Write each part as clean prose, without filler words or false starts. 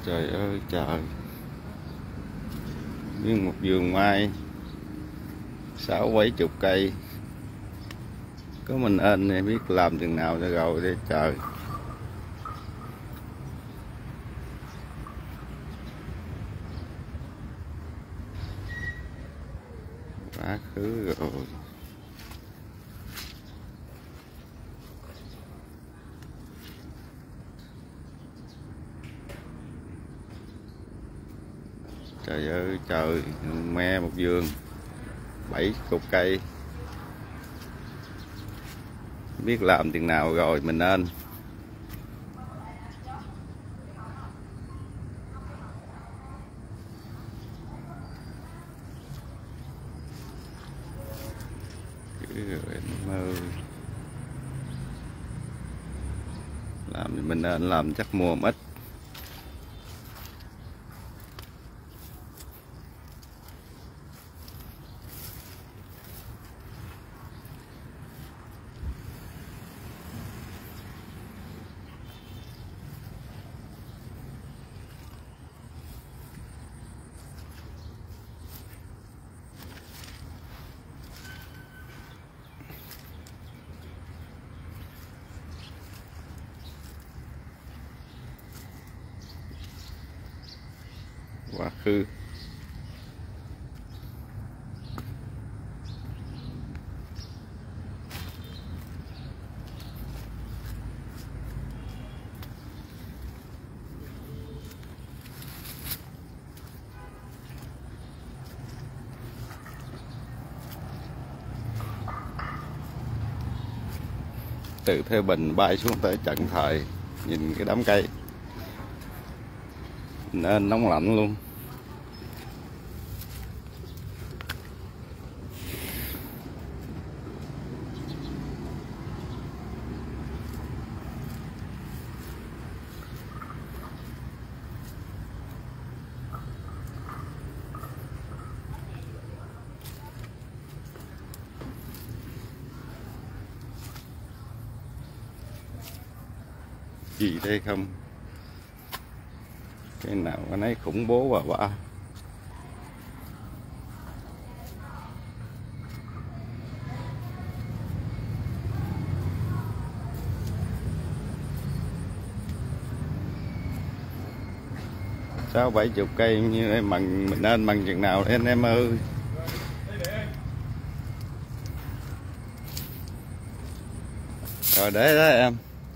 Trời ơi trời, nguyên một vườn mai 60-70 cây, có mình anh này biết làm chừng nào cho rồi đây trời. Quá khứ rồi. Trời ơi trời, me một vườn 70 cây, biết làm chừng nào rồi mình nên. Làm thì mình nên làm chắc mua ít. Quá khứ. Từ Thới Bình bay xuống tới Trần Thời, nhìn cái đám cây nên nóng lạnh luôn. Gì đây không, cái nào cái nấy khủng bố bà bả. Sáu 70 cây như em bằng mình nên bằng chừng nào anh em ơi. Rồi để đó em.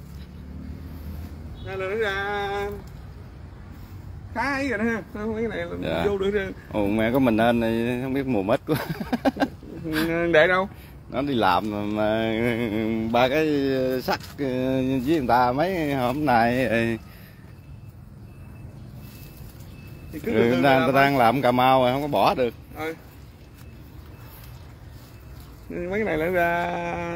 Nó ra khá ấy rồi đó ha, không biết cái này là dạ. Vô được rồi. Ồ, mẹ có mình nên này không biết mùa mít quá. Để đâu? Nó đi làm mà ba cái sắt với người ta mấy hôm nay người ta đang làm Cà Mau rồi không có bỏ được. Mấy cái này lại ra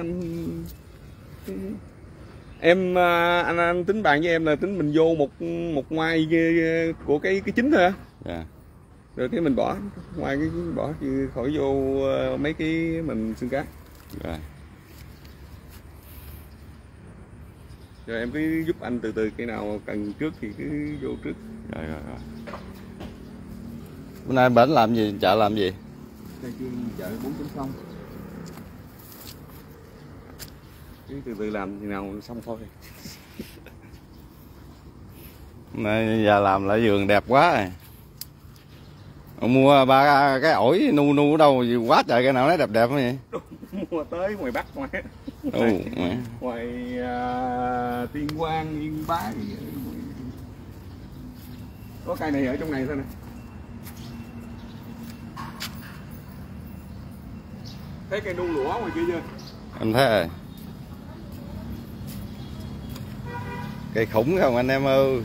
em anh tính bàn với em là tính mình vô một ngoài của cái chính thôi hả? Dạ. Rồi cái mình bỏ ngoài cái bỏ chứ khỏi vô mấy cái mình xương cá. Rồi. Rồi em cứ giúp anh từ từ, cái nào cần trước thì cứ vô trước. Rồi. Bữa nay bển làm gì, chợ làm gì? Đây chợ 4.0. Cứ từ từ làm thì nào xong thôi. Nay giờ làm lại vườn đẹp quá rồi. Mua ba cái ổi nu ở đâu quá trời, cái nào nó đẹp đẹp vậy? Mua tới ngoài Bắc ngoài. Ngoài Tuyên Quang, Yên Bái. Có cây này ở trong này thôi nè. Thấy cây đu lũa ngoài kia chưa? Anh thấy rồi. Cây khủng không anh em ơi.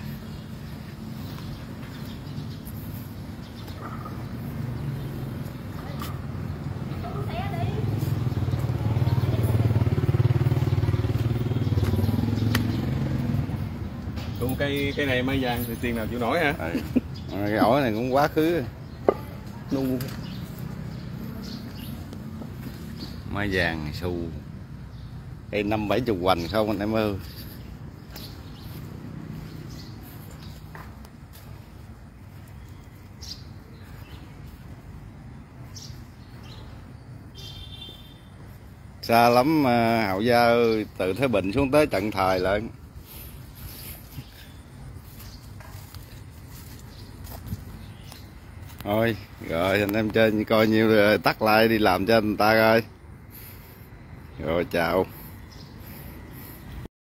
Còn cây này mai vàng thì tiền nào chịu nổi hả? Cái ổi này cũng quá khứ. Nu mai vàng xù, cây 50-70 hoành không anh em ơi. Xa lắm Hậu Gia ơi, từ Thái Bình xuống tới Trần Thời lận. Thôi rồi anh em chơi coi nhiêu rồi tắt like đi làm cho người ta coi. Rồi chào.